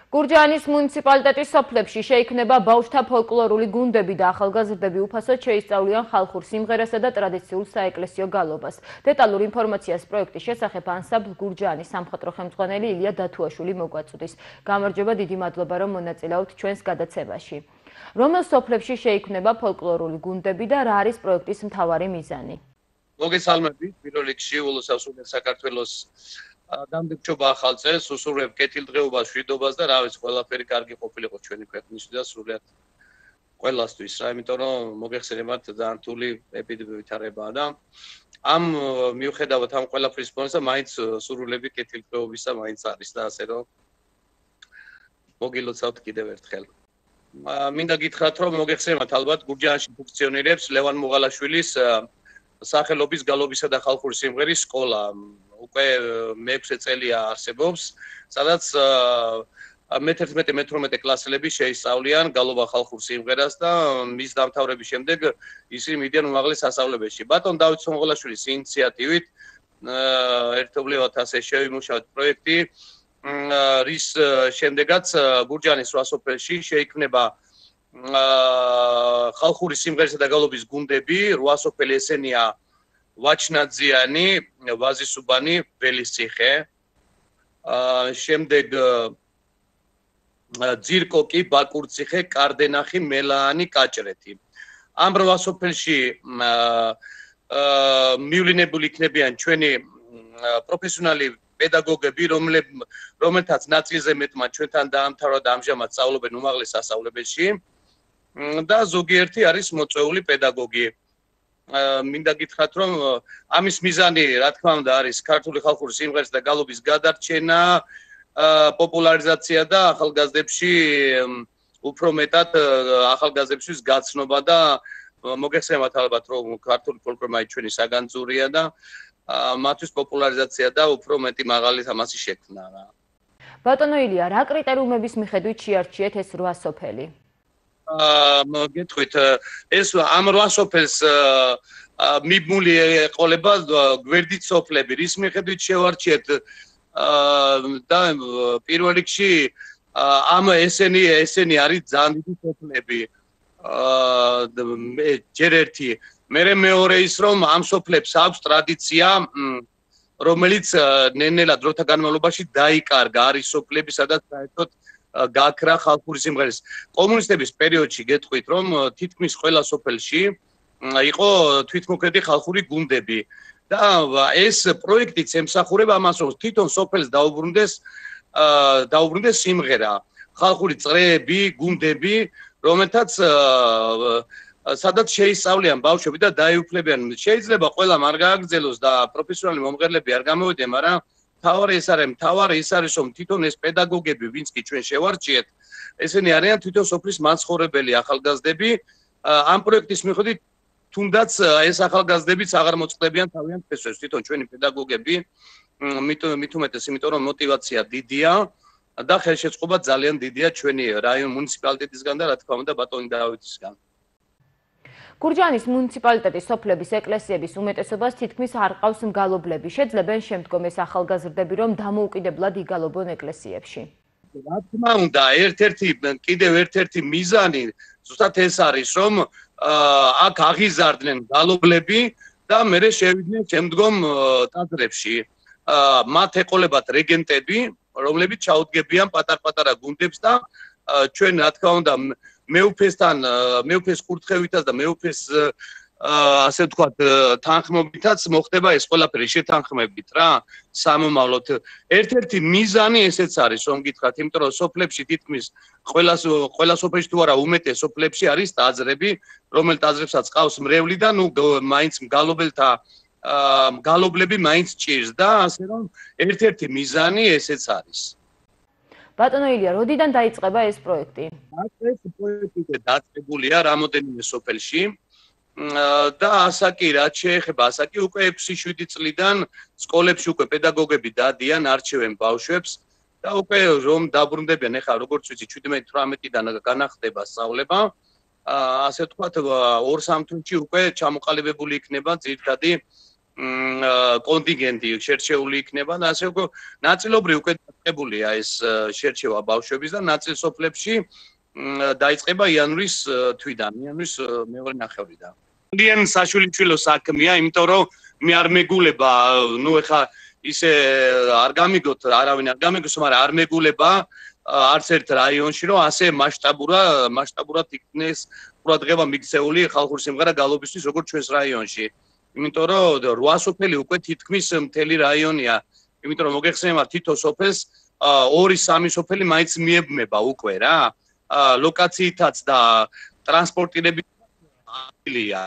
გურჯაანის მუნიციპალიტეტის სოფლებში შეიქმნება ბავშვთა ფოლკლორული გუნდები და ახალგაზრდები უფასოდ შეისწავლიან ხალხურ სიმღერასა და ტრადიციულ საეკლესიო გალობას. დეტალურ ინფორმაციას პროექტის შესახებ ანსამბლ გურჯაანის სამხატვრო ხელმძღვანელი ილია დათუაშვილი მოგვაწვდის. გამარჯობა, დიდი მადლობა, რომ მონაწილეობთ ჩვენს გადაცემაში. რომელ სოფლებში შეიქმნება ფოლკლორული გუნდები და რა არის პროექტის მთავარი მიზანი? მოგესალმებით, პირველ რიგში ულუსასწორ საქართველოს დამდგმობა ახალ წელს, უსურვებ კეთილდღეობას, მშვიდობას და რა ვიცი, ყველაფერი კარგი ყოფილიყო ჩვენი ქვეყნისთვის და სრულიად ყველასთვის რა, იმიტომ რომ მოგეხსენებათ ძალიან რთული ეპიდემივითარებაა და ამ მიუხედავად ამ ყველაფრის ფონზე მაინც სურვილები კეთილდღეობისა მაინც არის და ასე რომ მოგილოცავთ კიდევ ერთხელ. მინდა გითხრათ, რომ მოგეხსენებათ ალბათ გურჯაანში ფუნქციონირებს ლევან მუღალაშვილის სახელობის გალობისა და ხალხური სიმღერის სკოლა. უკვე მე-6 წელია არსებობს, სადაც მე-11-მე-12 კლასელები შეისწავლიან გალობა ხალხურ სიმღერას და მის დამთავრების შემდეგ ისინი მიდიან უმაღლეს სასწავლებელში. ბატონ დავით სონღოლაშვილის ინიციატივით ერთობლივად ასე შევიმუშავეთ პროექტი, რის შემდეგაც გურჯაანის 8 სოფელში შეიქმნება ხალხური სიმღერისა და გალობის გუნდები. 8 სოფელი ესენია ვაჩნაძიანი, ვაზისუბანი, ველისციხე, შემდეგ ძირკოკი, ბაკურციხე, კარდენახი, მელაანი, კაჭრეთი. ამ 8 სოფელში მივლინებული იქნებიან ჩვენი პროფესიონალი პედაგოგები, რომელთაც ნაწილზე მეტმა ჩვენთან დაამთავრა და ამჟამად სწავლობენ უმაღლეს სასწავლებელში და ზოგიერთი არის მოწვეული პედაგოგი. მინდა გითხრათ, რომ ამის მიზანი, რა თქმა უნდა, არის ქართული ხალხური სიმღერის და გალობის გადარჩენა, პოპულარიზაცია და ახალგაზრდებში უფრო მეტად ახალგაზრდებისთვის გაცნობა და მოგეხსენებათ ალბათ, რომ ქართული ფოლკლორი ჩვენი საგანძურია და მათთვის პოპულარიზაცია და უფრო მეტი მაღალი თამაში შექმნა. ბატონო ილია, რა კრიტერიუმების მიხედვით შეარჩიეთ ეს 8 სოფელი? გეტყვით, ეს ამ 8 სოფელს მიბმული ეყოლება გვერდით სოფლები, რის მიხედვით შევარჩიეთ და პირველ რიგში ამ ესენი არის ძალიან დიდი სოფლები. ჯერ ერთი, მეორე ის რომ ამ სოფლებს აქვს ტრადიცია, რომელიც ნელ-ნელა დროთა განმავლობაში დაიკარგა, არის სოფლები, სადაც საერთოდ გაქრა ხალხური სიმღერის. კომუნისტების პერიოდში გეტყვით, რომ თითქმის ყველა სოფელში იყო თვითმოქმედი ხალხური გუნდები და ეს პროექტიც ემსახურება ამას, რომ თვითონ სოფელს დაუბრუნდეს სიმღერა, ხალხური წრეები, გუნდები, რომელთაც სადაც შეისწავლიან ბავშვები და დაეუფლებიან. შეიძლება ყველამ არ გააგრძელოს და პროფესიონალი მომღერლები არ გამოვიდნენ, მაგრამ მთავარი ის არის, რომ თვითონ ეს პედაგოგები, ვინც კი ჩვენ შევარჩიეთ, ესენი არიან თვითონ სოფლის მაცხოვრებელი ახალგაზრდები. ამ პროექტის მიხედვით თუნდაც ეს ახალგაზრდებიც აღარ მოწყდებიან თავიანთ ფესვებს, თვითონ ჩვენი პედაგოგები, მით უმეტეს, იმიტომ რომ мотиваცია დიდია და ხელშეწყობა ძალიან დიდია ჩვენი რაიონ მუნიციპალიტეტისგან და რა თქმა უნდა ბატონი დავითისგან. გურჯაანის მუნიციპალიტეტის სოფლების ეკლესიების უმეტესობას თითქმის არ ყავს მგალობლები. შეძლებენ შემდგომ ეს ახალგაზრდები, რომ დამოუკიდებლად იგალობონ ეკლესიებში. რა თქმა უნდა, კიდევ ერთ-ერთი მიზანი ზუსტად ეს არის, რომ აქ აღიზარდნენ მგალობლები და მერე შევიდნენ შემდგომ ტაძრებში. მათ ეყოლებათ რეგენტები, რომლებიც ჩაუდგებიან პატარ-პატარა გუნდებს და ჩვენ რა თქმა უნდა მეუფეს კურთხევითაც და მეუფეს ასე ვთქვათ თანხმობითაც მოხდება ეს ყველაფერი შეთანხმებით რა სამომავლოდ. ერთ-ერთი მიზანი ესეც არის, რომ გითხრათ, იმიტომ რომ სოფლებში თითქმის ყველა სოფელში თუ არა უმეტეს სოფლებში არის ტაძრები, რომელ ტაძრებსაც ყავს მრევლი და მაინც მგალობლები მაინც ჭირს და ასე რომ ერთ-ერთი მიზანი ესეც არის. ბატონო ილია, როდიდან დაიწყება ეს პროექტი? ეს პროექტი დაწყებულია რამოდენიმე სოფელში და ასაკი, რაც შეეხება ასაკი, უკვე 6-7 წლიდან სკოლებში უკვე პედაგოგები დადიან, არჩევენ ბავშვებს და უკვე რომ დაბრუნდებიან, ეხლა როგორც ვიცი 17-18-დან განახდება სწავლება. ასე ვთქვათ, 2-3 თვეში უკვე ჩამოყალიბებული იქნება ძირითადი კონტინგენტი შერჩეული იქნება და ასე უკვე ნაწილობრივ უკვე დაწყებულია ეს შერჩევა ბავშვების და ნაწილ სოფლებში დაიწყება იანვრის თვიდან, იანვრის მეორე ნახევრიდან. ძალიან საშვილიშვილო საქმეა, იმიტომ რომ მე არ მეგულება, ეხა ისე არ გამიგოთ, არავინ არ გამიგოს, მაგრამ არ მეგულება არც ერთ რაიონში, რომ ასე მასშტაბურად იქნეს ყურადღება მიქცეული ხალხური სიმღერა გალობისთვის, როგორც ჩვენს რაიონში. იმიტომ რომ 8 სოფელი უკვე თითქმის მთელი რაიონია. იმიტომ რომ მოგეხსენებათ თითო სოფელს 2-3 სოფელი მაინც მიებმება უკვე რა. ლოკაციითაც და ტრანსპორტირებით ილია.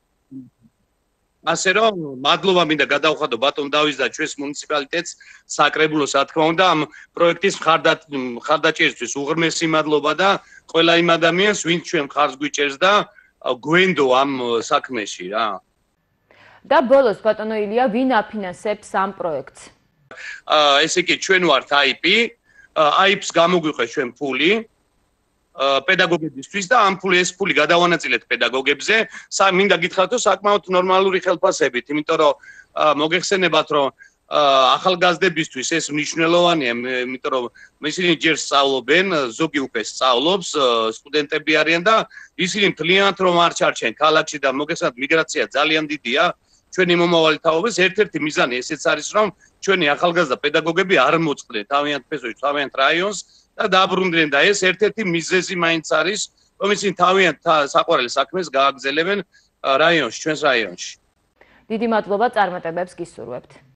ასე რომ მადლობა მინდა გადავხადო ბატონ დავის და ჩვენს მუნიციპალიტეტს საკრებულოს რა თქმა უნდა ამ პროექტის მხარდაჭერისთვის უღრმესი მადლობა და ყველა იმ ადამიანს ვინც ჩვენ მხარს გვიჭერს და გვენდო ამ საქმეში რა. და ბოლოს ბატონო ილია, ვინ აფინანსებს ამ პროექტს? ესე იგი ჩვენ ვართ აიპს გამოგვიყეს ჩვენ ფული პედაგოგებისთვის და ამ ეს ფული გადავანაწილეთ პედაგოგებზე. მინდა გითხრათ რომ საკმაოდ ნორმალური ხელფასებით, იმიტომ რომ მოგეხსენებათ რომ ახალგაზრდებისთვის ეს მნიშვნელოვანია, იმიტომ რომ ისინი ჯერ სწავლობენ, ზოგი უკვე სწავლობს, სტუდენტები არიან და ისინი მთლიანად რომ არ ჩარჩენ ქალაქში და მოგეხსენებათ მიგრაცია ძალიან დიდია ჩვენი მომავალი თაობის ერთ-ერთი მიზანი ესეც არის რომ ჩვენი ახალგაზრდა პედაგოგები არ მოწყდნენ თავიანთ ფესოში, თავიანთ რაიონს და დაბრუნდნენ და ეს ერთ-ერთი მიზეზი მაინც არის რომ ისინი თავიანთ საყვარელ საქმეს გააგრძელებენ რაიონში, ჩვენს რაიონში. დიდი მადლობა წარმატებებს გისურვებთ.